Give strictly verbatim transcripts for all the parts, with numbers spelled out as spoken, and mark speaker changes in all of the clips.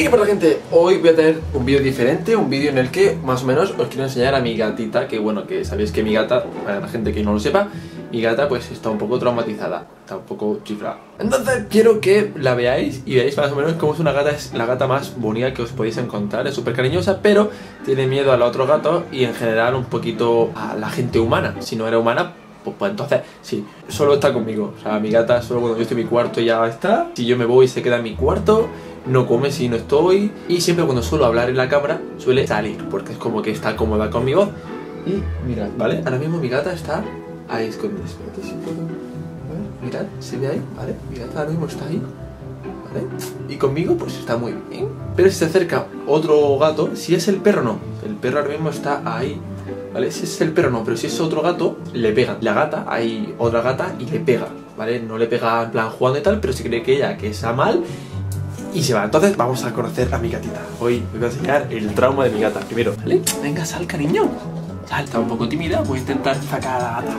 Speaker 1: ¿Qué pasa, gente? Hoy voy a tener un vídeo diferente, un vídeo en el que más o menos os quiero enseñar a mi gatita, que bueno, que sabéis que mi gata, para la gente que no lo sepa, mi gata pues está un poco traumatizada, está un poco chiflada. Entonces quiero que la veáis y veáis más o menos cómo es una gata, es la gata más bonita que os podéis encontrar, es súper cariñosa, pero tiene miedo a los otros gatos y en general un poquito a la gente humana. Si no era humana, pues, pues entonces sí, solo está conmigo. O sea, mi gata solo cuando yo estoy en mi cuarto ya está. Si yo me voy se queda en mi cuarto, no come si no estoy. Y siempre cuando suelo hablar en la cámara suele salir, porque es como que está cómoda con mi voz. Y mirad, ¿vale? Ahora mismo mi gata está ahí escondida. Espérate si puedo... A ver, mirad, ¿se ve ahí? ¿Vale? Mi gata ahora mismo está ahí, ¿vale? Y conmigo pues está muy bien. Pero si se acerca otro gato, si es el perro no. El perro ahora mismo está ahí, ¿vale? Si es el perro no, pero si es otro gato, le pegan. La gata, hay otra gata y le pega, ¿vale? No le pega en plan jugando y tal, pero se cree que ella que está mal y se va. Entonces vamos a conocer a mi gatita. Hoy os voy a enseñar el trauma de mi gata primero, ¿vale? Venga, sal, cariño. Sal, está un poco tímida, voy a intentar sacar a la gata.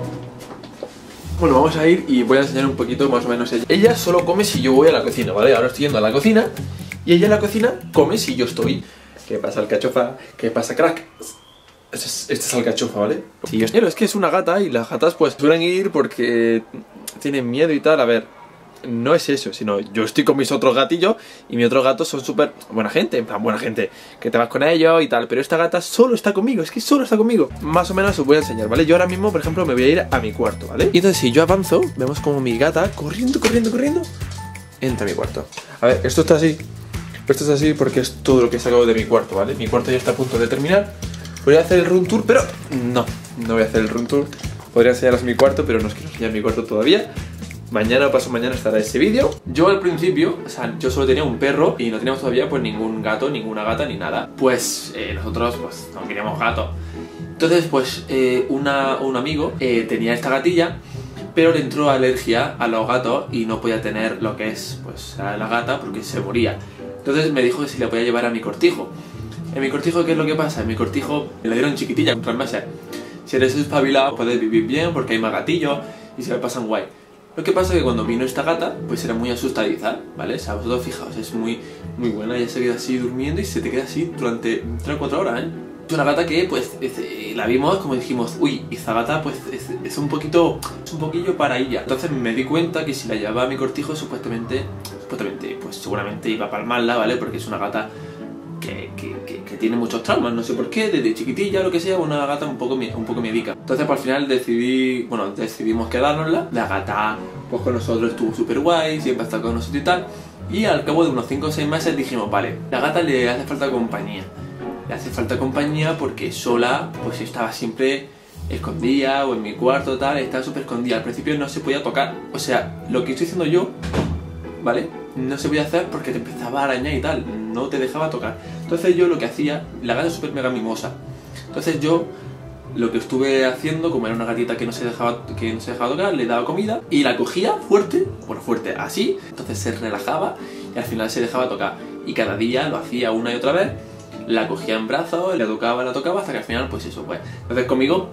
Speaker 1: Bueno, vamos a ir y voy a enseñar un poquito más o menos ella. Ella solo come si yo voy a la cocina, ¿vale? Ahora estoy yendo a la cocina y ella en la cocina come si yo estoy. ¿Qué pasa, alcachofa? ¿Qué pasa, crack? Este es, este es alcachofa, ¿vale? Sí, yo... Pero es que es una gata y las gatas pues suelen ir porque tienen miedo y tal. A ver, no es eso, sino yo estoy con mis otros gatillos y mis otros gatos son súper buena gente, en plan buena gente, que te vas con ellos y tal. Pero esta gata solo está conmigo, es que solo está conmigo. Más o menos os voy a enseñar, ¿vale? Yo ahora mismo, por ejemplo, me voy a ir a mi cuarto, ¿vale? Y entonces si yo avanzo, vemos como mi gata, corriendo, corriendo, corriendo, entra a mi cuarto. A ver, esto está así. Esto es así porque es todo lo que he sacado de mi cuarto, ¿vale? Mi cuarto ya está a punto de terminar. Voy a hacer el room tour, pero no, no voy a hacer el room tour. Podría enseñaros mi cuarto, pero no os quiero enseñar mi cuarto todavía. Mañana o paso mañana estará ese vídeo. Yo al principio, o sea, yo solo tenía un perro y no teníamos todavía pues ningún gato, ninguna gata ni nada. Pues eh, nosotros pues no queríamos gato. Entonces pues eh, una, un amigo eh, tenía esta gatilla, pero le entró alergia a los gatos y no podía tener lo que es pues a la gata porque se moría. Entonces me dijo que si la podía llevar a mi cortijo. En mi cortijo, ¿qué es lo que pasa? En mi cortijo me la dieron chiquitilla, con tres meses. Si eres espabilado puedes vivir bien porque hay más gatillos y se me pasan guay. Lo que pasa es que cuando vino esta gata, pues era muy asustadiza, ¿vale? O sea, vosotros fijaos, es muy, muy buena. Ella se queda así durmiendo y se te queda así durante tres o cuatro horas, ¿eh? Es una gata que, pues, es, eh, la vimos como dijimos, uy, esta gata, pues, es, es un poquito, es un poquillo para ella. Entonces me di cuenta que si la llevaba a mi cortijo, supuestamente, supuestamente, pues seguramente iba a palmarla, ¿vale? Porque es una gata que, que, que, que tiene muchos traumas, no sé por qué, desde chiquitilla o lo que sea, una gata un poco, un poco miedica. Entonces, pues, al final decidí, bueno, decidimos quedárnosla. La gata, pues, con nosotros estuvo súper guay, siempre está con nosotros y tal. Y al cabo de unos cinco o seis meses dijimos, vale, la gata le hace falta compañía. Le hace falta compañía porque sola, pues estaba siempre escondida o en mi cuarto tal, estaba súper escondida. Al principio no se podía tocar, o sea, lo que estoy haciendo yo, ¿vale? No se podía hacer porque te empezaba a arañar y tal, no te dejaba tocar. Entonces yo lo que hacía, la gata es súper mega mimosa. Entonces yo lo que estuve haciendo, como era una gatita que no se dejaba, que no se dejaba tocar, le daba comida y la cogía fuerte, bueno fuerte, así. Entonces se relajaba y al final se dejaba tocar. Y cada día lo hacía una y otra vez. La cogía en brazos, la tocaba, la tocaba, hasta que al final, pues eso, pues. Entonces conmigo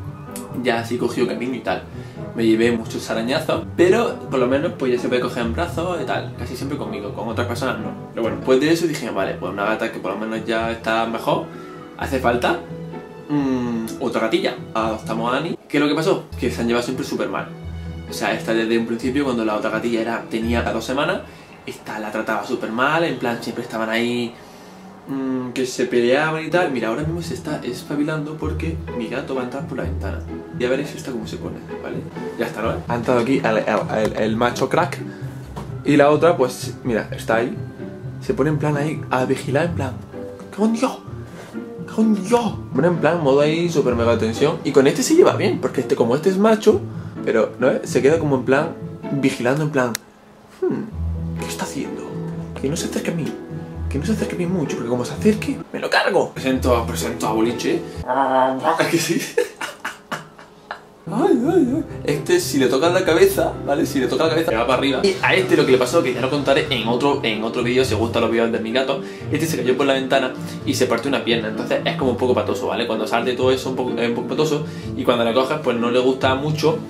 Speaker 1: ya así cogió cariño y tal. Me llevé muchos arañazos, pero por lo menos pues ya se puede coger en brazos y tal. Casi siempre conmigo, con otras personas no. Pero bueno, después de eso dije, vale, pues una gata que por lo menos ya está mejor. Hace falta mmm, otra gatilla. Adoptamos a Annie. ¿Qué es lo que pasó? Que se han llevado siempre súper mal. O sea, esta desde un principio, cuando la otra gatilla era, tenía dos semanas, esta la trataba súper mal, en plan siempre estaban ahí mmm, que se peleaban y tal. Mira, ahora mismo se está espabilando porque mi gato va a entrar por la ventana. Ya veréis esta cómo se pone, ¿vale? Ya está, ¿no? Ha entrado aquí el, el, el, el macho crack. Y la otra, pues, mira, está ahí. Se pone en plan ahí a vigilar, en plan, ¡qué con Dios! ¡Qué con Dios! Bueno, en plan, modo ahí, súper mega tensión. Y con este se lleva bien, porque este, como este es macho, pero, ¿no? Se queda como en plan, vigilando, en plan, hmm, ¿qué está haciendo? Que no se acerque a mí. Que no se acerque a mí mucho, porque como se acerque, me lo cargo. Presento, presento a Boliche. ¿A que sí? Ay, ay, ay. Este, si le toca la cabeza, ¿vale? Si le toca la cabeza, le va para arriba. Y a este lo que le pasó, que ya lo contaré en otro, en otro vídeo, si os gustan los vídeos de mi gato. Este se cayó por la ventana y se partió una pierna. Entonces es como un poco patoso, ¿vale? Cuando sale todo eso, un poco, es un poco patoso. Y cuando la coges, pues no le gusta mucho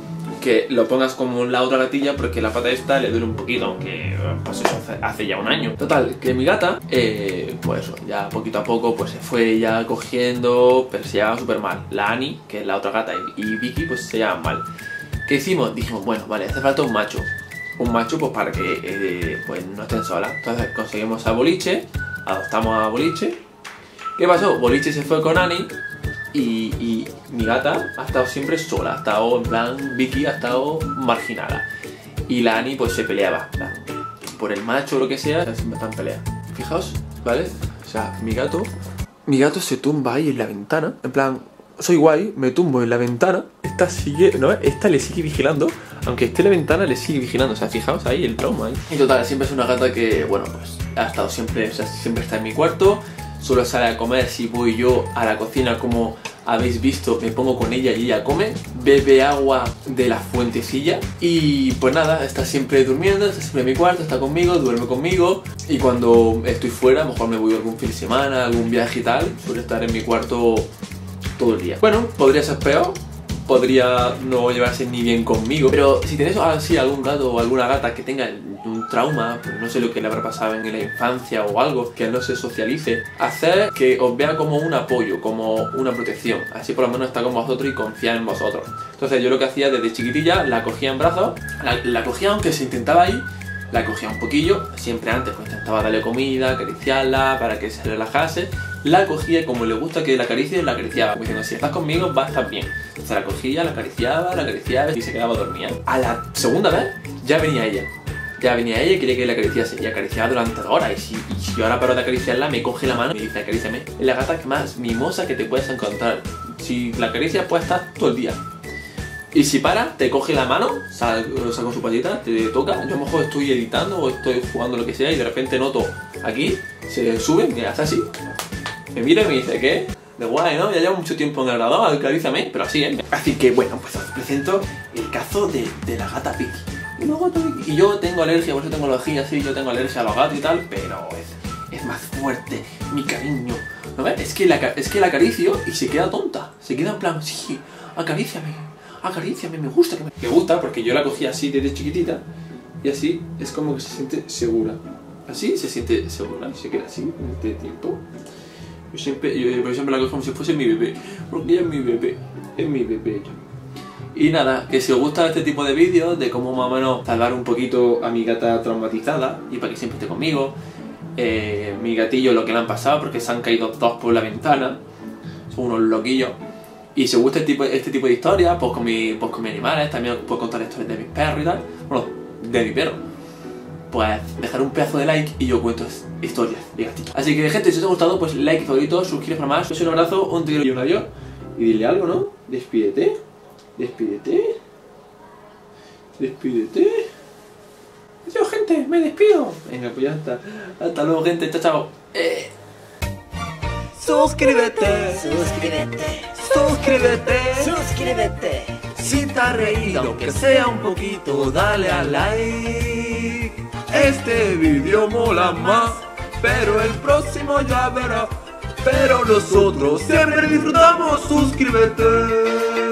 Speaker 1: que lo pongas como la otra gatilla, porque la pata esta le duele un poquito, aunque pues eso hace, hace ya un año. Total, que mi gata, eh, pues eso, ya poquito a poco pues se fue ya cogiendo, pero se llevaba súper mal. La Ani, que es la otra gata, y, y Vicky, pues se llevaban mal. ¿Qué hicimos? Dijimos, bueno, vale, hace falta un macho. Un macho pues para que eh, pues no estén solas. Entonces conseguimos a Boliche, adoptamos a Boliche. ¿Qué pasó? Boliche se fue con Ani y, y mi gata ha estado siempre sola. Ha estado en plan, Vicky ha estado marginada. Y la Ani pues se peleaba, ¿verdad? Por el macho o lo que sea, siempre está en pelea. Fijaos, ¿vale? O sea, mi gato, mi gato se tumba ahí en la ventana. En plan, soy guay, me tumbo en la ventana. Esta sigue, ¿no? Esta le sigue vigilando. Aunque esté en la ventana, le sigue vigilando. O sea, fijaos ahí el trauma ahí. Y total, siempre es una gata que, bueno, pues ha estado siempre, o sea, siempre está en mi cuarto. Solo sale a comer si voy yo a la cocina, como habéis visto, me pongo con ella y ella come. Bebe agua de la fuentecilla. Y pues nada, está siempre durmiendo, está siempre en mi cuarto, está conmigo, duerme conmigo. Y cuando estoy fuera, a lo mejor me voy algún fin de semana, algún viaje y tal, suele estar en mi cuarto todo el día. Bueno, podría ser peor, podría no llevarse ni bien conmigo, pero si tenéis así algún gato o alguna gata que tenga un trauma, pues no sé lo que le habrá pasado en la infancia o algo, que no se socialice, hacer que os vea como un apoyo, como una protección, así por lo menos está con vosotros y confía en vosotros. Entonces yo lo que hacía desde chiquitilla, la cogía en brazos, la, la cogía aunque se intentaba ir, la cogía un poquillo, siempre antes pues intentaba darle comida, acariciarla para que se relajase. La cogía y como le gusta que la acaricie, la acariciaba, como diciendo, si estás conmigo va a estar bien. Entonces la cogía, la acariciaba, la acariciaba y se quedaba dormida. A la segunda vez ya venía ella. Ya venía ella y quería que la acariciase. Y acariciaba durante horas. Y si, y si yo ahora paro de acariciarla, me coge la mano y me dice, acaríciame. Es la gata más mimosa que te puedes encontrar. Si la acaricias, puedes estar todo el día. Y si para, te coge la mano, saca con su patita, te toca. Yo a lo mejor estoy editando o estoy jugando lo que sea y de repente noto aquí, se sube, mira, está así. Me mira y me dice, ¿qué? De guay, ¿no? Ya llevo mucho tiempo en el grado, acaríciame, pero así, ¿eh? Así que, bueno, pues os presento el caso de, de la gata Vicky. Una gata Vicky. Y yo tengo alergia, por eso tengo alergia, sí, yo tengo alergia a los gatos y tal, pero es, es más fuerte mi cariño. ¿No ves? Es que, la, es que la acaricio y se queda tonta. Se queda en plan, sí, acaríciame, acaríciame, me gusta que me... Me gusta porque yo la cogí así desde chiquitita y así es como que se siente segura. Así se siente segura y se queda así en este tiempo. Yo siempre, yo, por ejemplo, la cojo como si fuese mi bebé, porque ella es mi bebé, es mi bebé. Y nada, que si os gusta este tipo de vídeos, de cómo más o menos salvar un poquito a mi gata traumatizada y para que siempre esté conmigo, eh, mi gatillo lo que le han pasado porque se han caído dos por la ventana, son unos loquillos. Y si os gusta este tipo, este tipo de historias, pues con, mi, pues con mis animales, también os puedo contar historias de mis perros y tal, bueno, de mi perro. Pues dejar un pedazo de like y yo cuento historias de gatitos. Así que gente, si os ha gustado, pues like y favorito, suscribiros para más. Un abrazo, un tiro y un adiós. Y dile algo, ¿no? Despídete. Despídete. Despídete. Adiós, gente, me despido. Venga, pues ya está. Hasta luego, gente, chao, chao. Eh.
Speaker 2: Suscríbete.
Speaker 3: Suscríbete,
Speaker 2: Suscríbete.
Speaker 3: suscríbete.
Speaker 2: Si te has reído, aunque sea un poquito, dale a like. Este vídeo mola más, pero el próximo ya verás. Pero nosotros siempre disfrutamos, suscríbete.